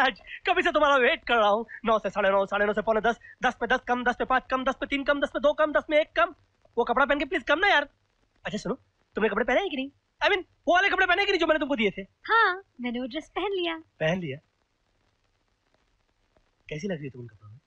राज, कभी से तुम्हारा वेट कर रहा हूँ। 9 से 9:30, 9:30 से 9:45, 10 पे 10 कम, 10 पे 5 कम, 10 पे 3 कम, 10 पे 2 कम, 10 में 1 कम। वो कपड़ा पहन के प्लीज कम ना यार। अच्छा सुनो, तुमने कपड़े पहने हैं कि नहीं? I mean, वो वाले कपड़े पहने कि नहीं जो मैंने तुमको दिए थे? हाँ, मैंने वो ड्रेस पहन लिया। पहन लिया? कैसी लग रही है तुम इन कपड़ों में?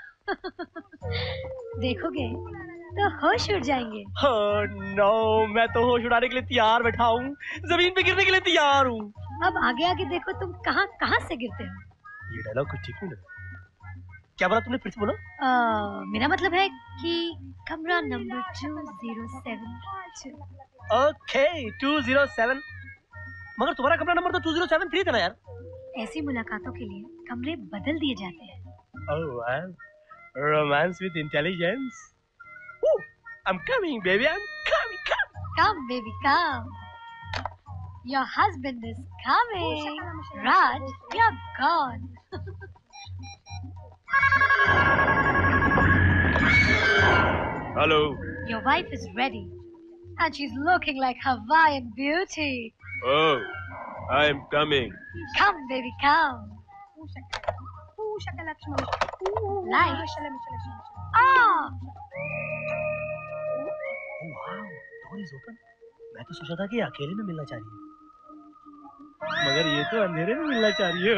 देखोगे तो होश उड़ जाएंगे। नो, मैं तो होश उड़ाने के लिए तैयार बैठा हूँ, जमीन पे गिरने के लिए तैयार हूँ। अब आगे आगे देखो तुम कहाँ कहाँ से गिरते हो। ये डायलॉग कुछ ठीक नहीं लगा। क्या बोला तुमने, फिर से बोलो। मेरा मतलब है कि कमरा नंबर 2072। ओके, 207। मगर तुम्हारा कमरा नंबर तो 2073 था ना यार। ऐसी मुलाकातों के लिए कमरे बदल दिए जाते हैं। Oh wow, romance with intelligence. Woo, I'm coming, baby. I'm coming. Come, baby, come. Your husband is coming. Raj, you're gone. Hello. Your wife is ready, and she's looking like Hawaiian beauty. Oh, I'm coming. Come, baby, come. Light. Ah. Oh wow, door is open. मैं तो सोचा था कि अकेले में मिलना चाह रही है, मगर ये तो अंधेरे में मिलना चाह रही है।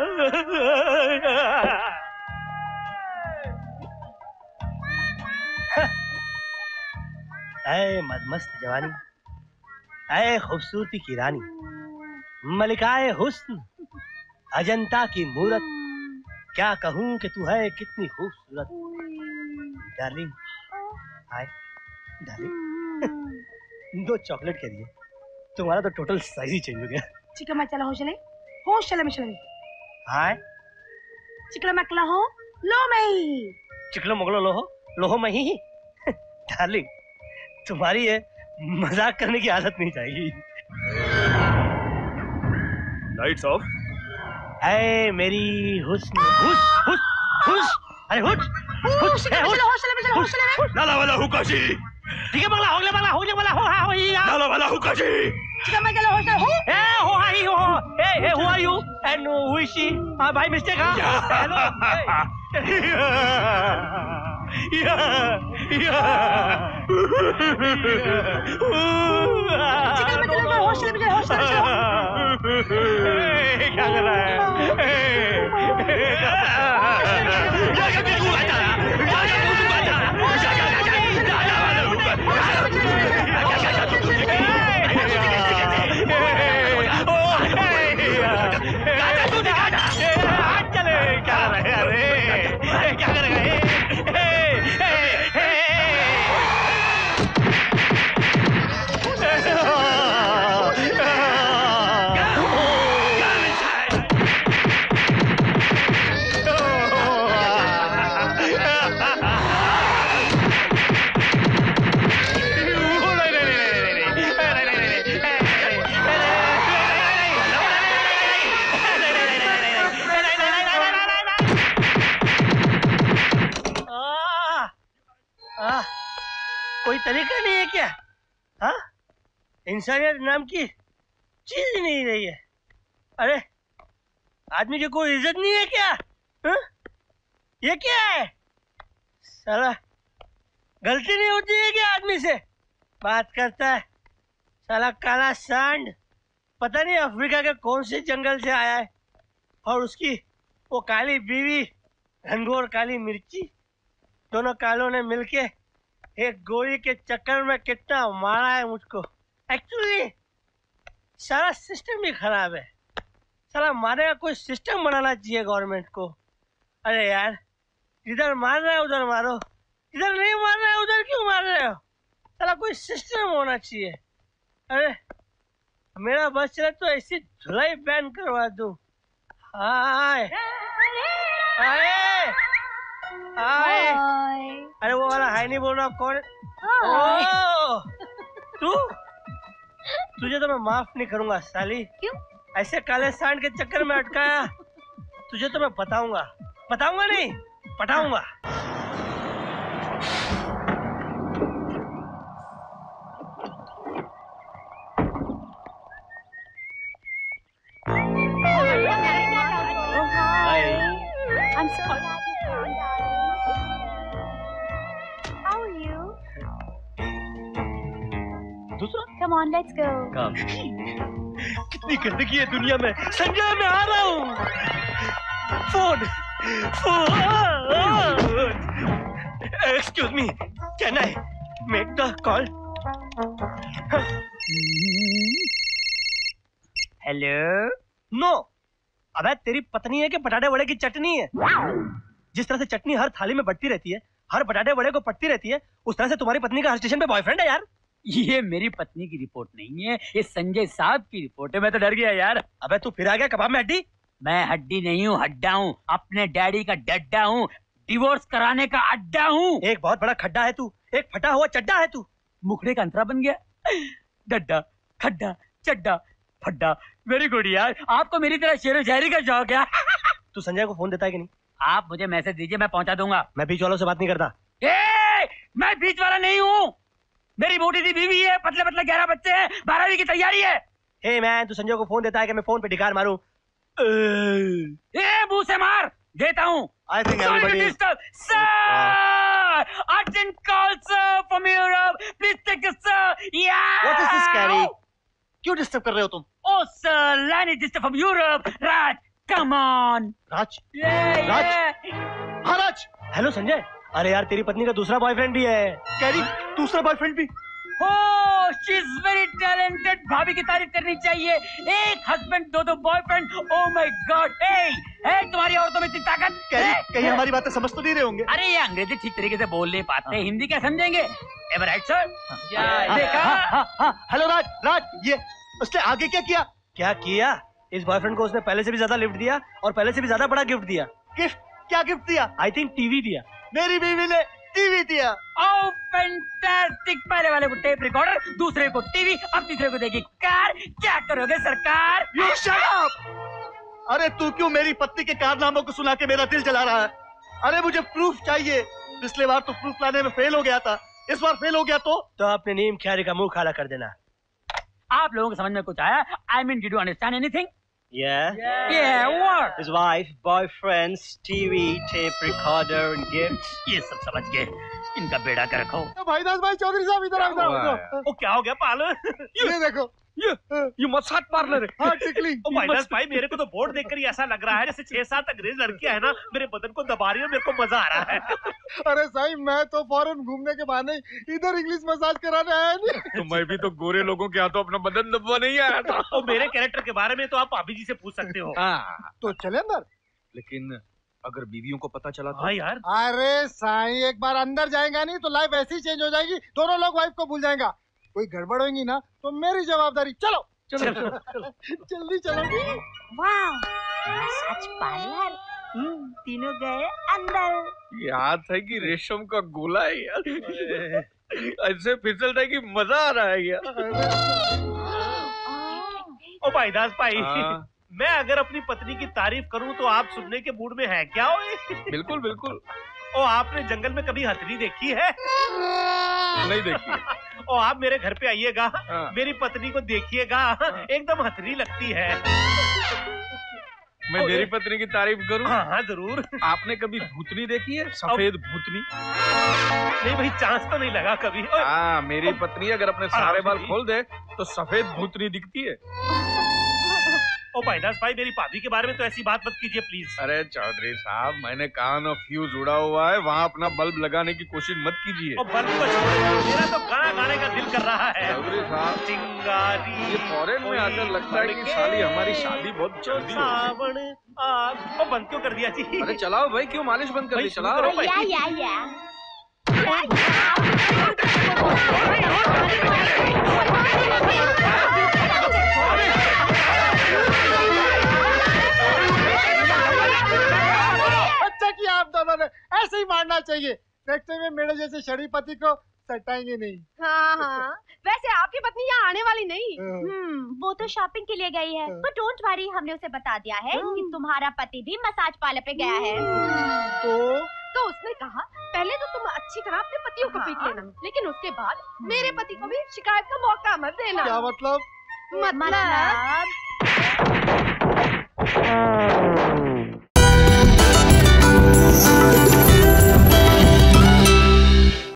ऐ मदमस्त जवानी, ऐ खूबसूरती की रानी, मलिकाए हुस्न, अजंता की मूरत, क्या कहूँ कि तू है कितनी खूबसूरत। Darling, hi darling. 2 चॉकलेट के लिए तुम्हारा तो टोटल साइज ही चेंज हो गया। चिकन मचला हो चले मिशले। हाय चिकन मकला हो लो मई। चिकलो मुगलो लोहो मही। डार्लिंग, तुम्हारी ये मजाक करने की आदत नहीं चाहिए। Lights off. ऐ मेरी हुस्न, हुस अरे हुस नाला वाला हुकाशी। ठीक है बंगला हो गया, बंगला हो हाँ हो या नाला वाला हुकाशी। चिकन मचला हो चले हो। हो हाई हो। ए who are you and who is she? भाई मिस्टेक हाँ। हेलो। चिकन मचला हो चले क्या कर रहा है? कोई तरीका नहीं है क्या? हाँ, इंसानियत नाम की चीज ही नहीं रही है। अरे आदमी की कोई इज्जत नहीं है क्या? हा? ये क्या है? साला गलती नहीं होती है क्या आदमी से? बात करता है साला काला सांड, पता नहीं अफ्रीका के कौन से जंगल से आया है, और उसकी वो काली बीवी घनघोर काली मिर्ची, दोनों कालों ने मिलके एक गोली के चक्कर में कितना मारा है मुझको। एक्चुअली सारा सिस्टम ही खराब है। साला मारने का कोई सिस्टम बनाना चाहिए गवर्नमेंट को। अरे यार, इधर मार रहे हो उधर मारो, इधर नहीं मार रहे हो उधर क्यों मार रहे हो? साला कोई सिस्टम होना चाहिए। अरे मेरा बस चले तो ऐसी धुलाई बैन करवा दूं। हाय हाय हाय। अरे वो वाला हाय नहीं बोल रहा, कौन? ओ तुझे तो मैं माफ नहीं करूंगा साली। क्यों? ऐसे काले सांड के चक्कर में अटकाया तुझे तो मैं बताऊंगा नहीं, पटाऊंगा। so glad you came, darling. How are you? दूसरा? Come on, let's go. काम। कितनी गंदगी है दुनिया में। संजय मैं आ रहा हूँ। Phone. Excuse me. Can I make the call? Hello. No. अबे तेरी पत्नी है कि पटाटे वड़े की चटनी है? जिस तरह से चटनी हर थाली में बटती रहती है, हर पटाटे वड़े को पटती रहती है, उस तरह से तुम्हारी पत्नी का हर स्टेशन पे बॉयफ्रेंड है यार। ये मेरी पत्नी की रिपोर्ट नहीं है, ये संजय साहब की रिपोर्ट है। मैं तो डर गया यार। अबे तू फिर आ गया कबाब में हड्डी? मैं हड्डी नहीं हूँ, हड्डा हूँ। अपने डैडी का डड्डा हूँ, डिवोर्स कराने का अड्डा हूँ। एक बहुत बड़ा खड्डा है तू, एक फटा हुआ चड्डा है तू। मुखड़े का अंतरा बन गया। डड्डा, खड्डा, चड्डा, फड्डा। वेरी गुड यार, आपको मेरी तरह शेरो शायरी का शौक है। तू संजय को फोन देता है कि नहीं? आप मुझे मैसेज दीजिए, मैं पहुंचा दूंगा। मैं बीच वालों से बात नहीं करता। मैं बीच वाला नहीं हूँ। मेरी मोटी सी बीवी है, पतले पतले 11 बच्चे हैं, 12वीं की तैयारी है। हे मैन, तू संजय को फोन देता है कि मैं फोन पे ढिकार मारूं? मुंह से मार देता हूँ। I think everybody is... Sir, urgent call sir from Europe. Please take us sir. Yeah. What is this, Carrie? क्यों डिस्टर्ब कर रहे हो तुम? Oh sir, Rani disturb from Europe. Raj, come on. Raj? Yeah, Raj? yeah. हाँ राज। Hello Sanjay. अरे यार तेरी पत्नी का दूसरा बॉयफ्रेंड भी है। कैरी, दूसरा बॉयफ्रेंड भी? Oh, she's very talented. भाभी की तारीफ करनी चाहिए। एक हस्बैंड, दो boyfriend. Oh my God. Hey, तुम्हारी औरतों में इतनी ताकत? कहीं हमारी बातें समझ तो नहीं रहे होंगे? अरे ये अंग्रेजी ठीक तरीके से बोल नहीं पाते, हिंदी क्या समझेंगे? Am I right, sir? देखा? हेलो राज, राज ये उसने आगे क्या किया? क्या किया? इस बॉयफ्रेंड को उसने पहले से भी ज्यादा लिफ्ट दिया और पहले से भी ज्यादा बड़ा गिफ्ट दिया। गिफ्ट? क्या गिफ्ट दिया? आई थिंक टीवी दिया। मेरी बीवी ने टीवी दिया। Oh, fantastic! पहले वाले को टेप रिकॉर्डर, दूसरे को टीवी, अब तीसरे को देगी कार। क्या करोगे सरकार? You shut up! अरे तू क्यों मेरी पत्नी के कारनामों को सुना के मेरा दिल जला रहा है? अरे मुझे प्रूफ चाहिए। पिछले बार तो प्रूफ लाने में फेल हो गया था, इस बार फेल हो गया तो अपने नीम ख्यारी का मुंह खाला कर देना। आप लोगों को समझ में कुछ आया? I mean, did you understand anything? Yeah? Yeah, what? His wife, boyfriends, TV, tape recorder and gifts. ये सब समझ गए, इनका बेड़ा कर रखो। भाई दास भाई चौधरी साहब इधर आओ। वो क्या हो गया पाल? ये देखो, ये मसाज पार्लर है। हाँ टिकलिंग। ओ भाई दास भाई, मेरे को तो बोर्ड देखकर ही ऐसा लग रहा है जैसे 6-7 अंग्रेज लड़कियां है ना मेरे बदन को दबा रही है, मेरे को मजा आ रहा है। अरे साईं, मैं तो फॉरेन घूमने के बहाने इधर इंग्लिश मसाज कराने आया नहीं। तो मैं भी तो गोरे लोगों के हाथों अपना बदन दबा नहीं आया था। और मेरे कैरेक्टर के बारे में तो आप भाभी जी से पूछ सकते हो। तो चले अंदर। लेकिन अगर बीवियों को पता चला तो? हाँ यार। अरे साईं, एक बार अंदर जाएगा नहीं तो लाइफ ऐसी चेंज हो जाएगी, दोनों लोग वाइफ को भूल जाएगा। कोई गड़बड़ होगी ना तो मेरी जवाबदारी। चलो चलो जल्दी चलो। वाह, सच पार्लर। तीनों गए अंदर। याद है कि रेशम का गोला है यार। ऐसे फिसलता है कि मजा आ रहा है यार। ओ भाई दास भाई, मैं अगर अपनी पत्नी की तारीफ करूं तो आप सुनने के मूड में है क्या? बिल्कुल बिल्कुल। ओ आपने जंगल में कभी हथनी देखी है? नहीं देखी। ओ आप मेरे घर पे आइएगा, मेरी पत्नी को देखिएगा, एकदम हथनी लगती है। मैं मेरी पत्नी की तारीफ करूं? हाँ जरूर। आपने कभी भूतनी देखी है? सफेद भूतनी? नहीं भाई, चांस तो नहीं लगा कभी। हाँ, मेरी पत्नी अगर अपने सारे बाल खोल दे तो सफेद भूतनी दिखती है। ओ भाईदास भाई, मेरी भाभी के बारे में तो ऐसी बात मत कीजिए प्लीज। अरे चौधरी साहब, मैंने कहा ना फ्यूज उड़ा हुआ है, वहाँ अपना बल्ब लगाने की कोशिश मत कीजिए। बल्ब को छोड़ो, मेरा तो गाना गाने का दिल कर रहा है। चौधरी साहब, चिंगारी ये फॉरेन में आकर लगता है कि साली हमारी शादी बहुत जल्दी हो गई। बंद क्यों कर दिया जी? अरे चलाओ भाई, क्यों मालिश बंद कर दी? चलाओ। अच्छा किया आप दोनों ने, ऐसे ही मारना चाहिए। नेक्स्ट टाइम मेरे जैसे शरीफ पति को सटाएंगे नहीं। हाँ हाँ, वैसे आपकी पत्नी यहाँ आने वाली नहीं। वो तो शॉपिंग के लिए गई है, पर डोंट वरी, हमने उसे बता दिया है कि तुम्हारा पति भी मसाज पार्लर पे गया है। तो उसने कहा पहले तो तुम अच्छी तरह अपने पतियों को पीट लेना, लेकिन उसके बाद मेरे पति को भी शिकायत का मौका मत देना। क्या मतलब? मतलब